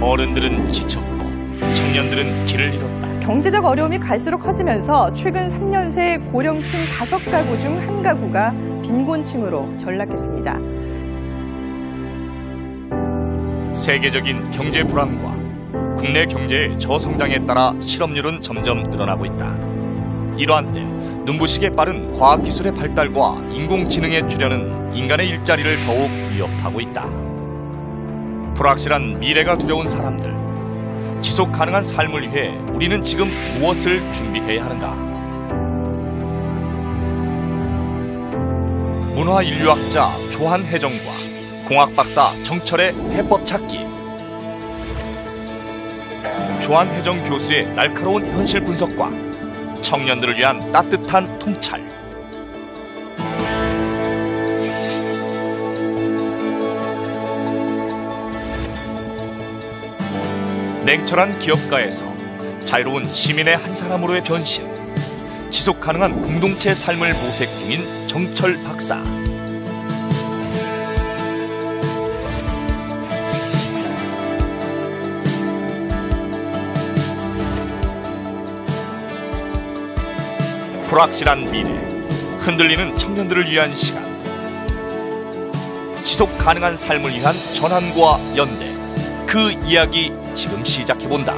어른들은 지쳤고 청년들은 길을 잃었다. 경제적 어려움이 갈수록 커지면서 최근 3년 새 고령층 5가구 중 1가구가 빈곤층으로 전락했습니다. 세계적인 경제 불안과 국내 경제의 저성장에 따라 실업률은 점점 늘어나고 있다. 이러한 때 눈부시게 빠른 과학기술의 발달과 인공지능의 출현은 인간의 일자리를 더욱 위협하고 있다. 불확실한 미래가 두려운 사람들, 지속 가능한 삶을 위해 우리는 지금 무엇을 준비해야 하는가? 문화인류학자 조한혜정과 공학박사 정철의 해법 찾기. 조한혜정 교수의 날카로운 현실 분석과 청년들을 위한 따뜻한 통찰. 냉철한 기업가에서 자유로운 시민의 한 사람으로의 변신. 지속 가능한 공동체 삶을 모색 중인 정철 박사. 불확실한 미래, 흔들리는 청년들을 위한 시간. 지속 가능한 삶을 위한 전환과 연대. 그 이야기 지금 시작해본다.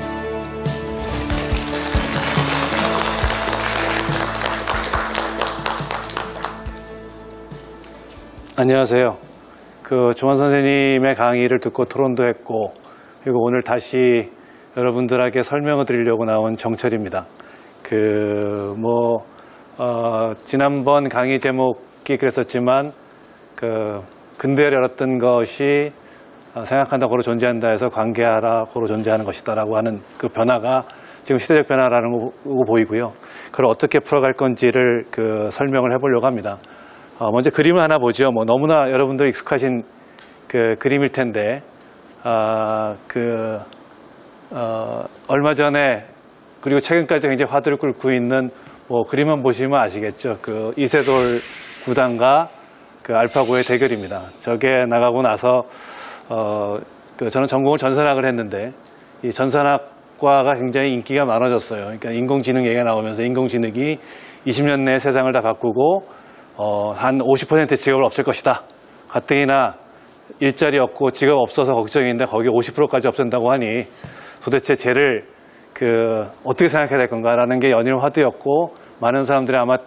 안녕하세요. 조한 선생님의 강의를 듣고 토론도 했고, 그리고 오늘 다시 여러분들에게 설명을 드리려고 나온 정철입니다. 지난번 강의 제목이 그랬었지만, 근대를 열었던 것이 생각한다 고로 존재한다 해서 관계하라 고로 존재하는 것이다라고 하는 그 변화가 지금 시대적 변화라는 거 보이고요. 그걸 어떻게 풀어갈 건지를 설명을 해보려고 합니다. 먼저 그림을 하나 보죠. 너무나 여러분들 익숙하신 그림일 텐데, 얼마 전에 그리고 최근까지 굉장히 화두를 끌고 있는 그림만 보시면 아시겠죠. 이세돌 구단과 알파고의 대결입니다. 저게 나가고 나서 저는 전공을 전산학을 했는데 이 전산학과가 굉장히 인기가 많아졌어요. 그러니까 인공지능 얘기가 나오면서 인공지능이 20년 내에 세상을 다 바꾸고 한 50% 직업을 없앨 것이다. 가뜩이나 일자리 없고 직업 없어서 걱정인데 거기 50%까지 없앤다고 하니 도대체 쟤를 어떻게 생각해야 될 건가라는 게 연일 화두였고, 많은 사람들이 아마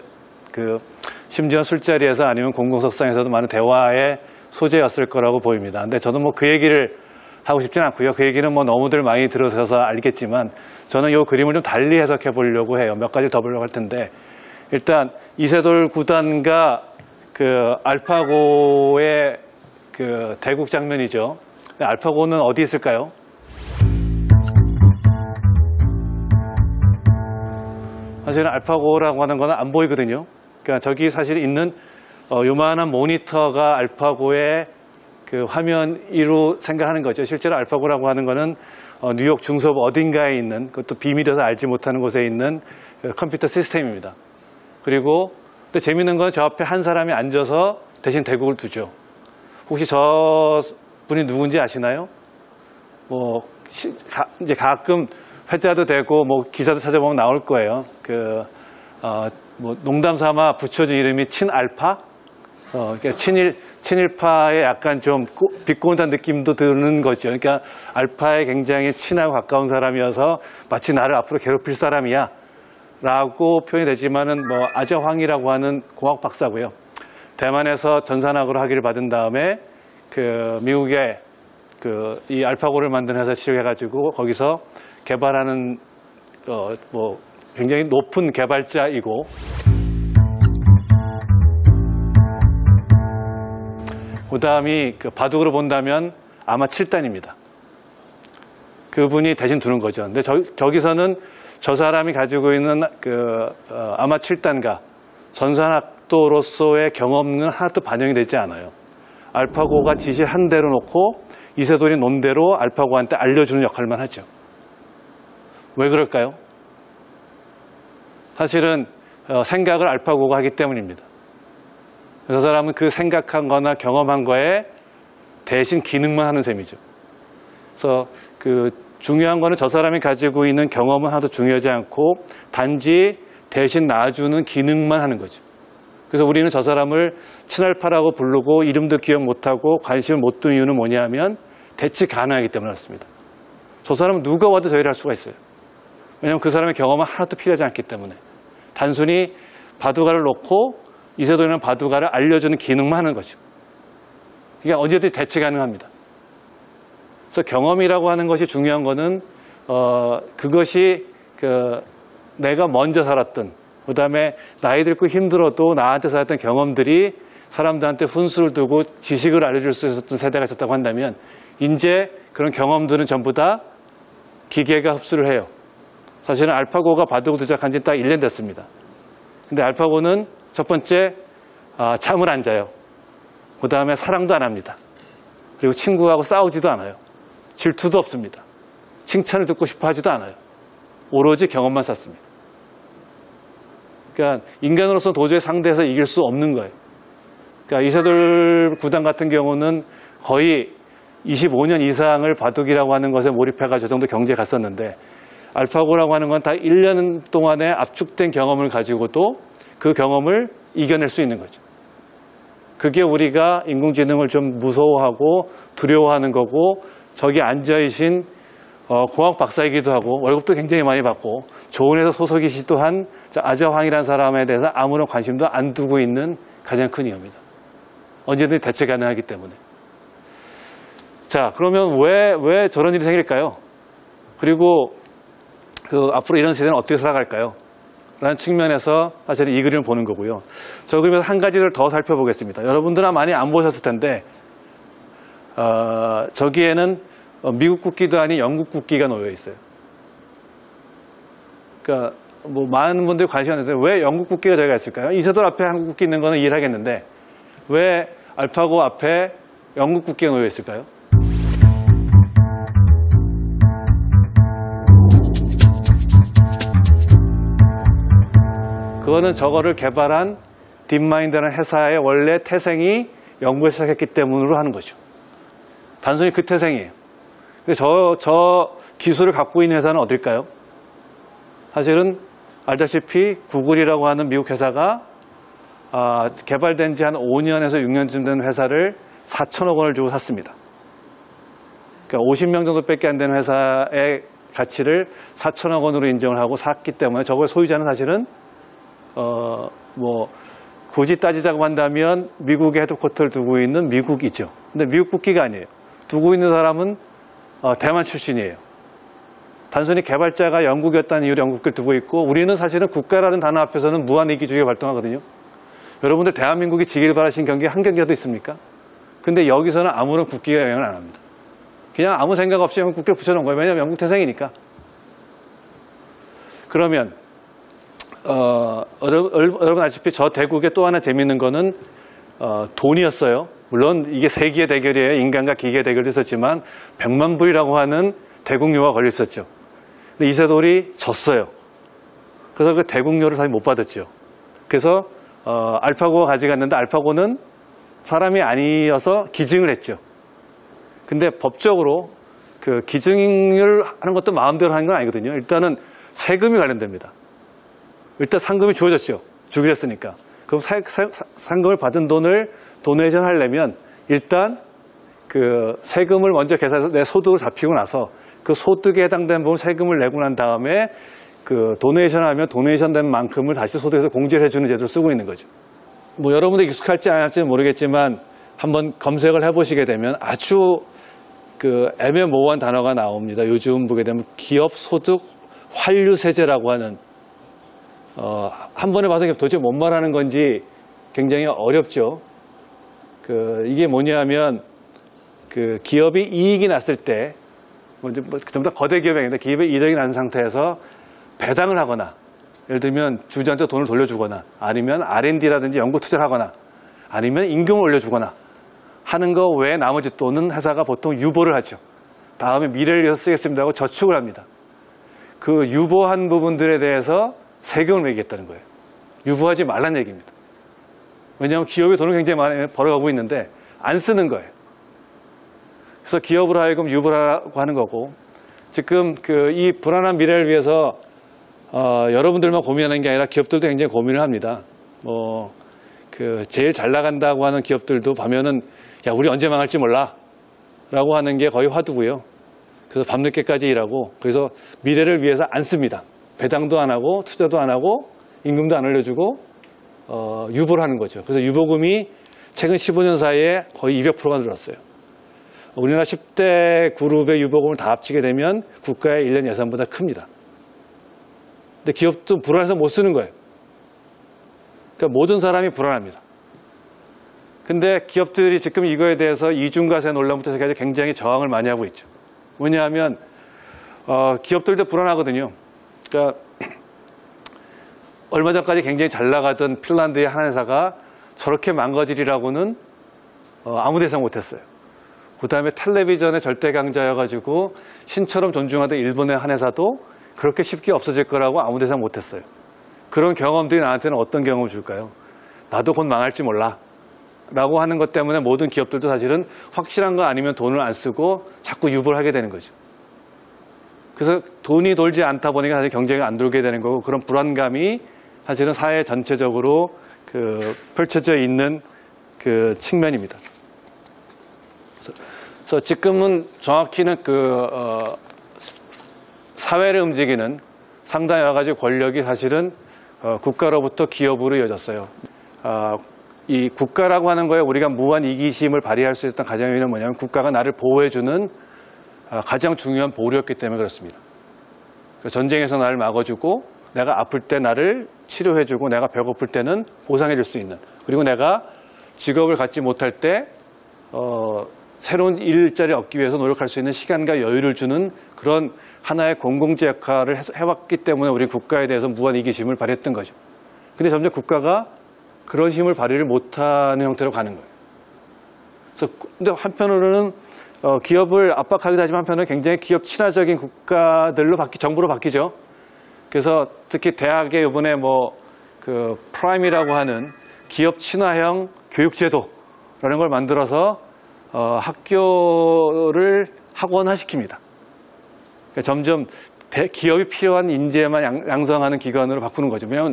심지어 술자리에서 아니면 공공석상에서도 많은 대화의 소재였을 거라고 보입니다. 근데 저도 그 얘기를 하고 싶진 않고요. 그 얘기는 너무들 많이 들으셔서 알겠지만, 저는 이 그림을 좀 달리 해석해 보려고 해요. 몇 가지 더 보려고 할 텐데, 일단 이세돌 구단과 알파고의 대국 장면이죠. 알파고는 어디 있을까요? 사실은 알파고라고 하는 거는 안 보이거든요. 그러니까 저기 사실 있는 요만한 모니터가 알파고의 화면으로 생각하는 거죠. 실제로 알파고라고 하는 거는 뉴욕 중서부 어딘가에 있는, 그것도 비밀이라서 알지 못하는 곳에 있는 컴퓨터 시스템입니다. 그리고 또 재밌는 건 저 앞에 한 사람이 앉아서 대신 대국을 두죠. 혹시 저 분이 누군지 아시나요? 이제 가끔 회자도 되고 기사도 찾아보면 나올 거예요. 농담 삼아 붙여준 이름이 친알파? 그러니까 친일파에 약간 좀 비꼰대한 느낌도 드는 거죠. 그러니까 알파에 굉장히 친하고 가까운 사람이어서 마치 나를 앞으로 괴롭힐 사람이야 라고 표현이 되지만은 아저황이라고 하는 공학 박사고요. 대만에서 전산학으로 학위를 받은 다음에 미국의 이 알파고를 만든 회사 취직해가지고 거기서 개발하는 굉장히 높은 개발자이고, 그 다음이 바둑으로 본다면 아마 7단입니다. 그분이 대신 두는 거죠. 근데 저기서는 저 사람이 가지고 있는 아마 7단과 전산학도로서의 경험은 하나도 반영이 되지 않아요. 알파고가 지시한 대로 놓고 이세돌이 논 대로 알파고한테 알려주는 역할만 하죠. 왜 그럴까요? 사실은 생각을 알파고가 하기 때문입니다. 그 사람은 그 생각한 거나 경험한 거에 대신 기능만 하는 셈이죠. 그래서 그 중요한 거는 저 사람이 가지고 있는 경험은 하나도 중요하지 않고 단지 대신 놔주는 기능만 하는 거죠. 그래서 우리는 저 사람을 친할파라고 부르고 이름도 기억 못하고 관심을 못 두는 이유는 뭐냐면 대치 가능하기 때문에 그렇습니다. 저 사람은 누가 와도 저희를 할 수가 있어요. 왜냐하면 그 사람의 경험은 하나도 필요하지 않기 때문에 단순히 바둑알을 놓고 이세돌이는 바둑알을 알려주는 기능만 하는 거죠. 그러니까 언제든지 대치 가능합니다. 그래서 경험이라고 하는 것이 중요한 거는 그것이 내가 먼저 살았던 그 다음에 나이 들고 힘들어도 나한테 살았던 경험들이 사람들한테 훈수를 두고 지식을 알려줄 수 있었던 세대가 있었다고 한다면 이제 그런 경험들은 전부 다 기계가 흡수를 해요. 사실은 알파고가 바둑을 시작한 지 딱 1년 됐습니다. 근데 알파고는 첫 번째 잠을 안 자요. 그 다음에 사랑도 안 합니다. 그리고 친구하고 싸우지도 않아요. 질투도 없습니다. 칭찬을 듣고 싶어 하지도 않아요. 오로지 경험만 쌓습니다. 그러니까 인간으로서 도저히 상대해서 이길 수 없는 거예요. 그러니까 이세돌 구단 같은 경우는 거의 25년 이상을 바둑이라고 하는 것에 몰입해가지고 저 정도 경지에 갔었는데 알파고라고 하는 건 다 1년 동안의 압축된 경험을 가지고도 그 경험을 이겨낼 수 있는 거죠. 그게 우리가 인공지능을 좀 무서워하고 두려워하는 거고 저기 앉아계신 공학 박사이기도 하고 월급도 굉장히 많이 받고 좋은 회사 소속이시도 한 아저황이라는 사람에 대해서 아무런 관심도 안 두고 있는 가장 큰 이유입니다. 언제든지 대체 가능하기 때문에. 자, 그러면 왜 저런 일이 생길까요? 그리고 앞으로 이런 세대는 어떻게 살아갈까요? 라는 측면에서 사실 이 그림을 보는 거고요. 저 그림에서 한 가지를 더 살펴보겠습니다. 여러분들은 많이 안 보셨을 텐데 저기에는 미국 국기도 아닌 영국 국기가 놓여 있어요. 그러니까 뭐 많은 분들이 관심이 안 되는데 왜 영국 국기가 들어가 있을까요? 이세돌 앞에 한국 국기 있는 거는 이해하겠는데 왜 알파고 앞에 영국 국기가 놓여 있을까요? 그거는 저거를 개발한 딥마인드라는 회사의 원래 태생이 영국에서 시작했기 때문으로 하는 거죠. 단순히 그 태생이에요. 저 기술을 갖고 있는 회사는 어딜까요? 사실은 알다시피 구글이라고 하는 미국 회사가 개발된 지 한 5년에서 6년쯤 된 회사를 4천억 원을 주고 샀습니다. 그러니까 50명 정도밖에 안 되는 회사의 가치를 4천억 원으로 인정을 하고 샀기 때문에 저거의 소유자는 사실은 굳이 따지자고 한다면 미국에 헤드쿼터를 두고 있는 미국이죠. 근데 미국 국기가 아니에요. 두고 있는 사람은 대만 출신이에요. 단순히 개발자가 영국이었다는 이유로 영국을 두고 있고 우리는 사실은 국가라는 단어 앞에서는 무한 이기주의가 발동하거든요. 여러분들 대한민국이 지길 바라신 경기 한 경기라도 있습니까? 근데 여기서는 아무런 국기가 영향을 안 합니다. 그냥 아무 생각 없이 영국 국기를 붙여놓은 거예요. 왜냐하면 영국 태생이니까. 그러면 여러분 아시다시피 저 대국의 또 하나 재미있는 거는 돈이었어요. 물론 이게 세기의 대결이에요. 인간과 기계의 대결도 있었지만 100만 불이라고 하는 대국료가 걸려 있었죠. 근데 이세돌이 졌어요. 그래서 그 대국료를 사실 못 받았죠. 그래서 알파고가 가져갔는데 알파고는 사람이 아니어서 기증을 했죠. 근데 법적으로 그 기증을 하는 것도 마음대로 하는 건 아니거든요. 일단은 세금이 관련됩니다. 일단 상금이 주어졌죠. 주기로 했으니까. 그럼 상금을 받은 돈을 도네이션 하려면 일단 그 세금을 먼저 계산해서 내 소득을 잡히고 나서 그 소득에 해당되는 부분 세금을 내고 난 다음에 그 도네이션 하면 도네이션 된 만큼을 다시 소득에서 공제를 해주는 제도를 쓰고 있는 거죠. 뭐 여러분들 익숙할지 안 할지는 모르겠지만 한번 검색을 해보시게 되면 아주 그 애매모호한 단어가 나옵니다. 요즘 보게 되면 기업 소득 환류세제라고 하는 한 번에 봐서 도대체 뭔 말하는 건지 굉장히 어렵죠. 이게 뭐냐면 그 기업이 이익이 났을 때 좀 더 거대 기업이 기업의 이익이 난 상태에서 배당을 하거나 예를 들면 주주한테 돈을 돌려주거나 아니면 R&D라든지 연구 투자를 하거나 아니면 임금을 올려주거나 하는 거 외에 나머지 돈은 회사가 보통 유보를 하죠. 다음에 미래를 위해서 쓰겠습니다 하고 저축을 합니다. 그 유보한 부분들에 대해서 세금을 매기겠다는 거예요. 유보하지 말라는 얘기입니다. 왜냐하면 기업이 돈을 굉장히 많이 벌어가고 있는데 안 쓰는 거예요. 그래서 기업으로 하여금 유보하라고 하는 거고, 지금 이 불안한 미래를 위해서 여러분들만 고민하는 게 아니라 기업들도 굉장히 고민을 합니다. 제일 잘 나간다고 하는 기업들도 보면은 야, 우리 언제 망할지 몰라 라고 하는 게 거의 화두고요. 그래서 밤늦게까지 일하고, 그래서 미래를 위해서 안 씁니다. 배당도 안 하고 투자도 안 하고 임금도 안 올려주고 유보를 하는 거죠. 그래서 유보금이 최근 15년 사이에 거의 200%가 늘었어요. 우리나라 10대 그룹의 유보금을 다 합치게 되면 국가의 1년 예산보다 큽니다. 근데 기업도 불안해서 못 쓰는 거예요. 그러니까 모든 사람이 불안합니다. 근데 기업들이 지금 이거에 대해서 이중과세 논란부터 해서 굉장히 저항을 많이 하고 있죠. 왜냐하면 기업들도 불안하거든요. 그러니까 얼마 전까지 굉장히 잘 나가던 핀란드의 한 회사가 저렇게 망가지리라고는 아무도 예상 못했어요. 그 다음에 텔레비전의 절대 강자여가지고 신처럼 존중하던 일본의 한 회사도 그렇게 쉽게 없어질 거라고 아무도 예상 못했어요. 그런 경험들이 나한테는 어떤 경험을 줄까요? 나도 곧 망할지 몰라 라고 하는 것 때문에 모든 기업들도 사실은 확실한 거 아니면 돈을 안 쓰고 자꾸 유보를 하게 되는 거죠. 그래서 돈이 돌지 않다 보니까 사실 경쟁이 안 돌게 되는 거고, 그런 불안감이 사실은 사회 전체적으로 펼쳐져 있는 측면입니다. 그래서 지금은 정확히는 사회를 움직이는 상당히 여러 가지 권력이 사실은 국가로부터 기업으로 이어졌어요. 이 국가라고 하는 거에 우리가 무한 이기심을 발휘할 수 있었던 가장 이유는 뭐냐면 국가가 나를 보호해주는 가장 중요한 보루였기 때문에 그렇습니다. 전쟁에서 나를 막아주고, 내가 아플 때 나를 치료해주고, 내가 배고플 때는 보상해줄 수 있는, 그리고 내가 직업을 갖지 못할 때 새로운 일자리를 얻기 위해서 노력할 수 있는 시간과 여유를 주는 그런 하나의 공공재 역할을 해왔기 때문에 우리 국가에 대해서 무한 이기심을 발휘했던 거죠. 근데 점점 국가가 그런 힘을 발휘를 못하는 형태로 가는 거예요. 그래서 근데 한편으로는 기업을 압박하기도 하지만 한편으로는 굉장히 기업 친화적인 국가들로 정부로 바뀌죠. 그래서 특히 대학에 이번에 프라임이라고 하는 기업 친화형 교육제도라는 걸 만들어서 학교를 학원화시킵니다. 그러니까 점점 기업이 필요한 인재만 양성하는 기관으로 바꾸는 거죠. 왜냐하면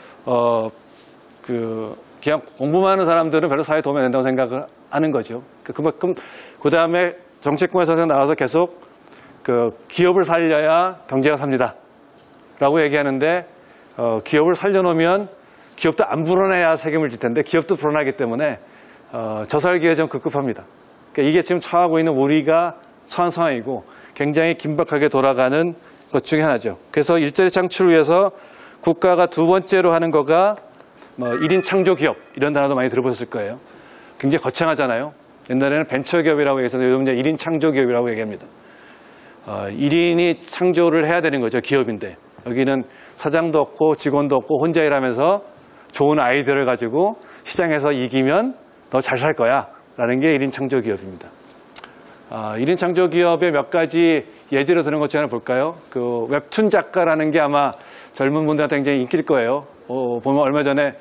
그냥 공부만 하는 사람들은 별로 사회에 도움이 안 된다고 생각을 하는 거죠. 그만큼 그 다음에 정치권에서 나와서 계속 기업을 살려야 경제가 삽니다 라고 얘기하는데, 기업을 살려놓으면 기업도 안 불어나야 세금을 질 텐데 기업도 불어나기 때문에 저살기에 좀 급급합니다. 그러니까 이게 지금 처하고 있는 우리가 처한 상황이고 굉장히 긴박하게 돌아가는 것 중에 하나죠. 그래서 일자리 창출을 위해서 국가가 두 번째로 하는 거가 1인 창조 기업, 이런 단어도 많이 들어보셨을 거예요. 굉장히 거창하잖아요. 옛날에는 벤처기업이라고 해서 요즘 이제 1인 창조 기업이라고 얘기합니다. 1인이 창조를 해야 되는 거죠. 기업인데 여기는 사장도 없고 직원도 없고 혼자 일하면서 좋은 아이디어를 가지고 시장에서 이기면 너 잘 살 거야 라는 게 1인 창조 기업입니다. 1인 창조 기업의 몇 가지 예제로 드는 것 중에 하나 볼까요? 웹툰 작가라는 게 아마 젊은 분들한테 굉장히 인기일 거예요. 보면 얼마 전에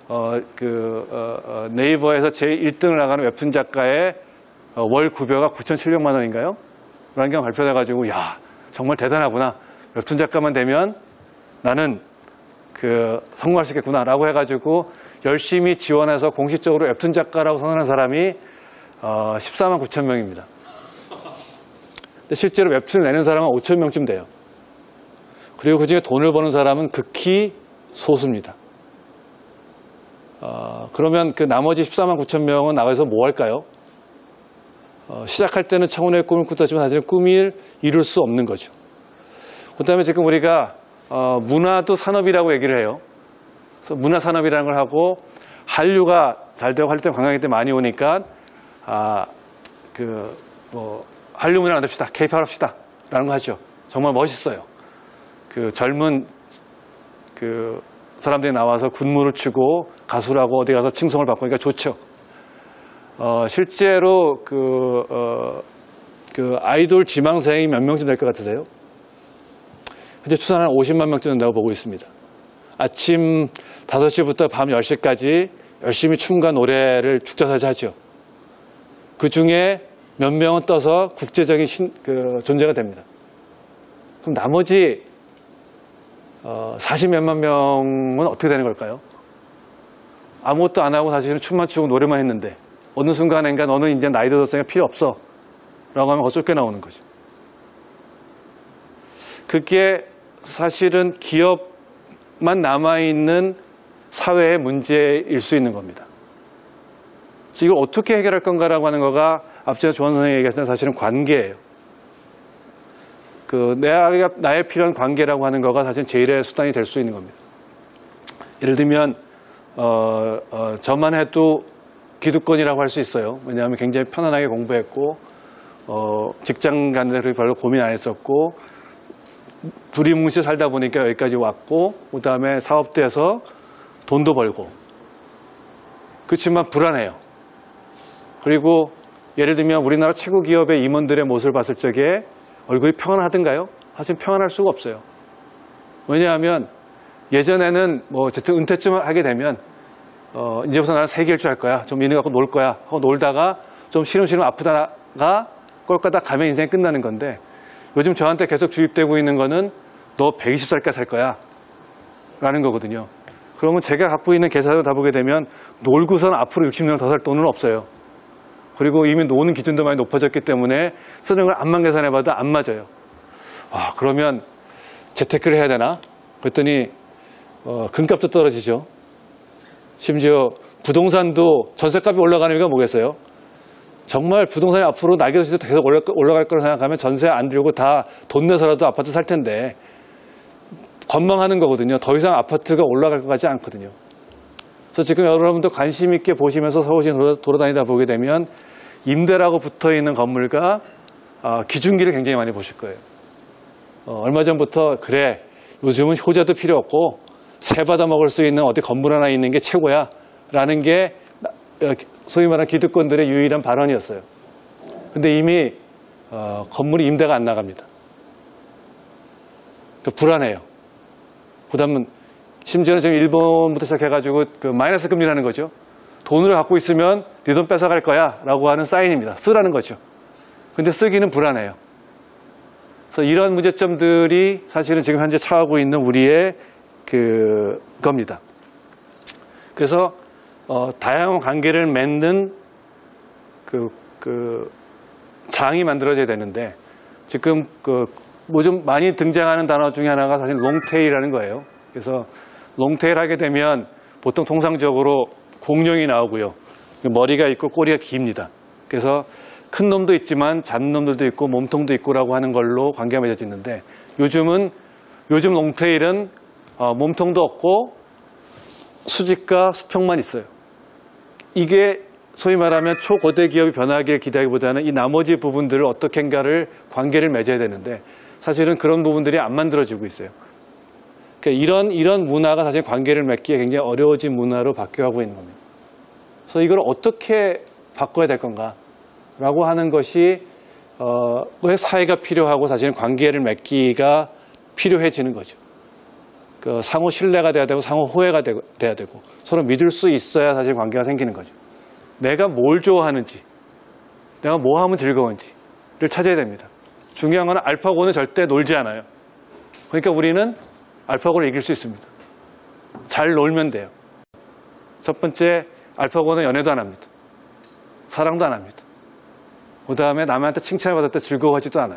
네이버에서 제일 1등을 나가는 웹툰 작가의 월 급여가 9,700만 원인가요? 라는 게 발표돼가지고, 야, 정말 대단하구나. 웹툰 작가만 되면 나는 성공할 수 있겠구나 라고 해가지고 열심히 지원해서 공식적으로 웹툰 작가라고 선언한 사람이 14만 9천 명입니다. 근데 실제로 웹툰을 내는 사람은 5천 명쯤 돼요. 그리고 그중에 돈을 버는 사람은 극히 소수입니다. 그러면 나머지 14만 9천 명은 나가서 뭐 할까요? 시작할 때는 청운의 꿈을 꾸었지만 사실은 꿈을 이룰 수 없는 거죠. 그 다음에 지금 우리가 문화도 산업이라고 얘기를 해요. 그래서 문화산업이라는 걸 하고, 한류가 잘 되고 한류 때문에 관광객들이 많이 오니까 한류 문화 만듭시다, K-pop 합시다 라는 거 하죠. 정말 멋있어요. 젊은 사람들이 나와서 군무를 추고 가수라고 어디 가서 칭송을 받고 그러니까 좋죠. 실제로 아이돌 지망생이 몇 명쯤 될 것 같으세요? 현재 추산한 50만 명쯤 된다고 보고 있습니다. 아침 5시부터 밤 10시까지 열심히 춤과 노래를 죽자사자 하죠. 그 중에 몇 명은 떠서 국제적인 존재가 됩니다. 그럼 나머지 40몇만 명은 어떻게 되는 걸까요? 아무것도 안 하고 사실은 춤만 추고 노래만 했는데 어느 순간인가 너는 이제 나이 들었으니까 필요 없어 라고 하면 어쩔게 나오는 거죠. 그게 사실은 기업만 남아있는 사회의 문제일 수 있는 겁니다. 이걸 어떻게 해결할 건가라고 하는 거가 앞서 조원 선생님이 얘기했던 사실은 관계예요. 나에 필요한 관계라고 하는 거가 사실 제일의 수단이 될 수 있는 겁니다. 예를 들면 저만 해도 기득권이라고 할 수 있어요. 왜냐하면 굉장히 편안하게 공부했고 직장 가는 데 별로 고민 안 했었고 두리뭉실 살다 보니까 여기까지 왔고 그 다음에 사업돼서 돈도 벌고 그렇지만 불안해요. 그리고 예를 들면 우리나라 최고 기업의 임원들의 모습을 봤을 적에 얼굴이 평안하던가요? 사실 평안할 수가 없어요. 왜냐하면 예전에는 뭐 어쨌든 은퇴쯤 하게 되면 이제부터 나는 세계일주 할 거야. 좀 이런 거 갖고 놀 거야. 하고 놀다가 좀 시름시름 아프다가 꼴까다 가면 인생이 끝나는 건데 요즘 저한테 계속 주입되고 있는 거는 너 120살까지 살 거야 라는 거거든요. 그러면 제가 갖고 있는 계산을 다 보게 되면 놀고선 앞으로 60년 더 살 돈은 없어요. 그리고 이미 노는 기준도 많이 높아졌기 때문에 쓰는 걸 암만 계산해봐도 안 맞아요. 그러면 재테크를 해야 되나? 그랬더니 금값도 떨어지죠. 심지어 부동산도 전세값이 올라가는 이유가 뭐겠어요? 정말 부동산이 앞으로 날개도 계속 올라갈 거라고 생각하면 전세 안 들고 다 돈 내서라도 아파트 살 텐데 건망하는 거거든요. 더 이상 아파트가 올라갈 것 같지 않거든요. 그래서 지금 여러분도 관심 있게 보시면서 서울시 돌아다니다 보게 되면 임대라고 붙어있는 건물과 기준기를 굉장히 많이 보실 거예요. 얼마 전부터 그래 요즘은 효자도 필요 없고 새 받아 먹을 수 있는 어디 건물 하나 있는 게 최고야 라는 게 소위 말하는 기득권들의 유일한 발언이었어요. 근데 이미 건물이 임대가 안 나갑니다. 불안해요. 그 다음은 심지어는 지금 일본부터 시작해가지고 마이너스 금리라는 거죠. 돈을 갖고 있으면 네 돈 뺏어갈 거야 라고 하는 사인입니다. 쓰라는 거죠. 근데 쓰기는 불안해요. 그래서 이런 문제점들이 사실은 지금 현재 처하고 있는 우리의 겁니다. 그래서 다양한 관계를 맺는 장이 만들어져야 되는데 지금 요즘 많이 등장하는 단어 중에 하나가 사실 롱테일이라는 거예요. 그래서 롱테일 하게 되면 보통 통상적으로 공룡이 나오고요. 머리가 있고 꼬리가 깁니다. 그래서 큰 놈도 있지만 작은 놈들도 있고 몸통도 있고라고 하는 걸로 관계가 맺어지는데 요즘 롱테일은 몸통도 없고 수직과 수평만 있어요. 이게 소위 말하면 초거대 기업이 변하기를 기대하기보다는 이 나머지 부분들을 어떻게인가를 관계를 맺어야 되는데 사실은 그런 부분들이 안 만들어지고 있어요. 그러니까 이런 문화가 사실 관계를 맺기에 굉장히 어려워진 문화로 바뀌어가고 있는 겁니다. 그래서 이걸 어떻게 바꿔야 될 건가라고 하는 것이 왜 사회가 필요하고 사실은 관계를 맺기가 필요해지는 거죠. 상호 신뢰가 돼야 되고 상호 호혜가 돼야 되고 서로 믿을 수 있어야 사실 관계가 생기는 거죠. 내가 뭘 좋아하는지, 내가 뭐 하면 즐거운지를 찾아야 됩니다. 중요한 건 알파고는 절대 놀지 않아요. 그러니까 우리는 알파고를 이길 수 있습니다. 잘 놀면 돼요. 첫 번째, 알파고는 연애도 안 합니다. 사랑도 안 합니다. 그 다음에 남한테 칭찬을 받을 때 즐거워하지도 않아요.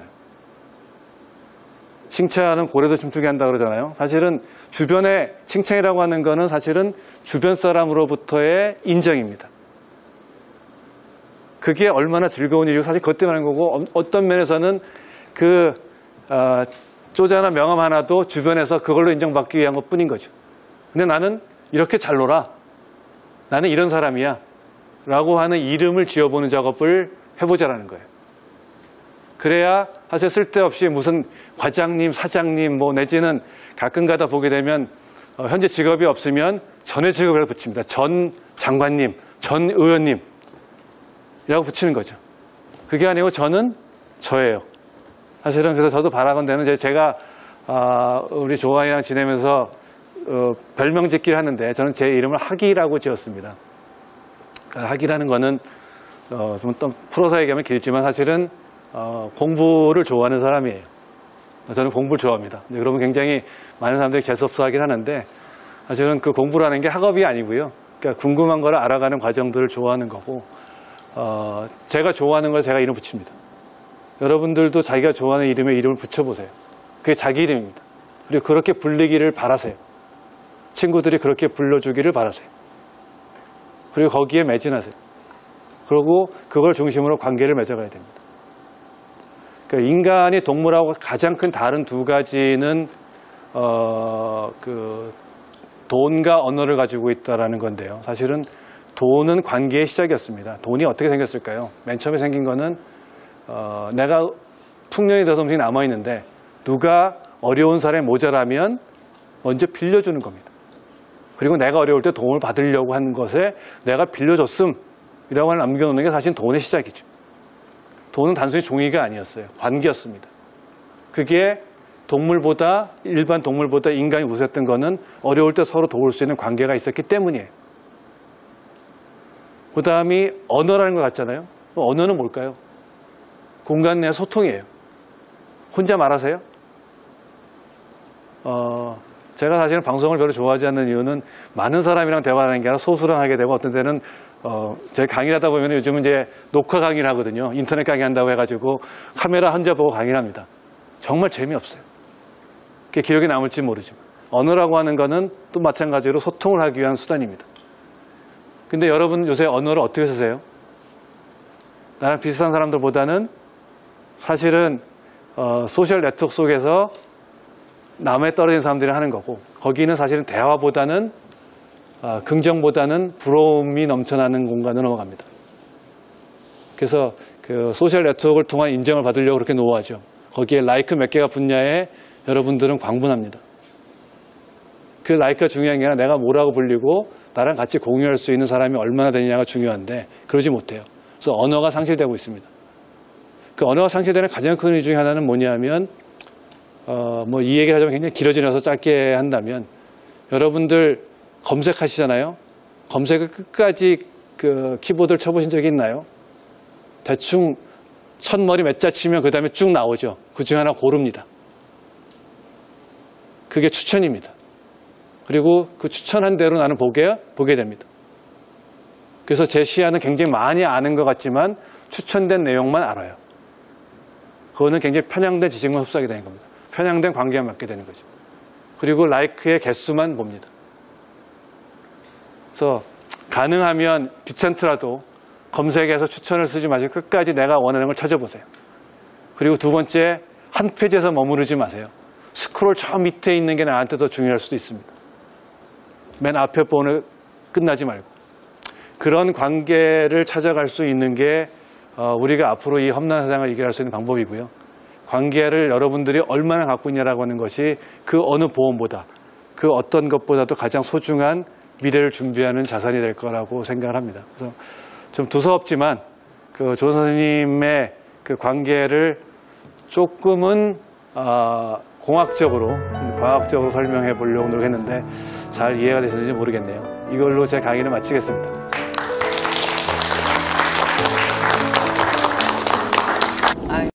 칭찬은 고래도 춤추게 한다 그러잖아요. 사실은 주변의 칭찬이라고 하는 거는 사실은 주변 사람으로부터의 인정입니다. 그게 얼마나 즐거운 일이고 사실 그것 때문에 하는 거고 어떤 면에서는 쪼자나 명함 하나도 주변에서 그걸로 인정받기 위한 것 뿐인 거죠. 근데 나는 이렇게 잘 놀아. 나는 이런 사람이야. 라고 하는 이름을 지어보는 작업을 해보자라는 거예요. 그래야 사실 쓸데없이 무슨 과장님, 사장님 내지는 가끔 가다 보게 되면 현재 직업이 없으면 전의 직업을 붙입니다. 전 장관님, 전 의원님 이라고 붙이는 거죠. 그게 아니고 저는 저예요. 사실은 그래서 저도 바라건대는 제가 우리 조아이랑 지내면서 별명 짓기를 하는데 저는 제 이름을 학이라고 지었습니다. 학이라는 거는 좀 풀어서 얘기하면 길지만 사실은 공부를 좋아하는 사람이에요. 저는 공부를 좋아합니다. 그러면 굉장히 많은 사람들이 재수없어하긴 하는데 사실은 그 공부라는 게 학업이 아니고요. 그러니까 궁금한 걸 알아가는 과정들을 좋아하는 거고 제가 좋아하는 걸 제가 이름 붙입니다. 여러분들도 자기가 좋아하는 이름에 이름을 붙여보세요. 그게 자기 이름입니다. 그리고 그렇게 불리기를 바라세요. 친구들이 그렇게 불러주기를 바라세요. 그리고 거기에 매진하세요. 그리고 그걸 중심으로 관계를 맺어가야 됩니다. 그러니까 인간이 동물하고 가장 큰 다른 두 가지는 그 돈과 언어를 가지고 있다는 건데요. 사실은 돈은 관계의 시작이었습니다. 돈이 어떻게 생겼을까요? 맨 처음에 생긴 거는 내가 풍년이 돼서 음식이 남아있는데 누가 어려운 사람이 모자라면 먼저 빌려주는 겁니다. 그리고 내가 어려울 때 도움을 받으려고 하는 것에 내가 빌려줬음이라고 하는 남겨놓는 게 사실 돈의 시작이죠. 돈은 단순히 종이가 아니었어요. 관계였습니다. 그게 동물보다 일반 동물보다 인간이 우수했던 거는 어려울 때 서로 도울 수 있는 관계가 있었기 때문이에요. 그 다음이 언어라는 것 같잖아요. 언어는 뭘까요? 공간 내 소통이에요. 혼자 말하세요? 제가 사실은 방송을 별로 좋아하지 않는 이유는 많은 사람이랑 대화하는 게 아니라 소수랑 하게 되고 어떤 때는 제가 강의를 하다 보면 요즘은 이제 녹화 강의를 하거든요. 인터넷 강의한다고 해가지고 카메라 혼자 보고 강의를 합니다. 정말 재미없어요. 그게 기억에 남을지 모르지만 언어라고 하는 거는 또 마찬가지로 소통을 하기 위한 수단입니다. 근데 여러분 요새 언어를 어떻게 쓰세요? 나랑 비슷한 사람들보다는 사실은 소셜 네트워크 속에서 남에 떨어진 사람들이 하는 거고 거기는 사실은 대화보다는 긍정보다는 부러움이 넘쳐나는 공간으로 넘어갑니다. 그래서 그 소셜 네트워크를 통한 인정을 받으려고 그렇게 노하죠. 거기에 라이크 몇 개가 붙냐에 여러분들은 광분합니다. 그 라이크가 중요한 게 아니라 내가 뭐라고 불리고 나랑 같이 공유할 수 있는 사람이 얼마나 되느냐가 중요한데 그러지 못해요. 그래서 언어가 상실되고 있습니다. 그 언어가 상실되는 가장 큰 이유 중에 하나는 뭐냐면 뭐 이 얘기를 하자면 굉장히 길어지면서 짧게 한다면 여러분들 검색하시잖아요. 검색을 끝까지 그 키보드를 쳐보신 적이 있나요? 대충 첫 머리 몇 자 치면 그 다음에 쭉 나오죠. 그 중에 하나 고릅니다. 그게 추천입니다. 그리고 그 추천한 대로 나는 보게 됩니다. 그래서 제 시야는 굉장히 많이 아는 것 같지만 추천된 내용만 알아요. 그거는 굉장히 편향된 지식만 흡수하게 되는 겁니다. 편향된 관계에 맞게 되는 거죠. 그리고 라이크의 개수만 봅니다. 그래서 가능하면 귀찮더라도 검색해서 추천을 쓰지 마시고 끝까지 내가 원하는 걸 찾아보세요. 그리고 두 번째, 한 페이지에서 머무르지 마세요. 스크롤 저 밑에 있는 게 나한테 더 중요할 수도 있습니다. 맨 앞에 보는 끝나지 말고. 그런 관계를 찾아갈 수 있는 게 우리가 앞으로 이 험난한 세상을 이겨낼 수 있는 방법이고요. 관계를 여러분들이 얼마나 갖고 있냐라고 하는 것이 그 어느 보험보다 그 어떤 것보다도 가장 소중한 미래를 준비하는 자산이 될 거라고 생각을 합니다. 그래서 좀 두서없지만 그 조 선생님의 그 관계를 조금은 공학적으로, 과학적으로 설명해 보려고 노력했는데 잘 이해가 되셨는지 모르겠네요. 이걸로 제 강의를 마치겠습니다.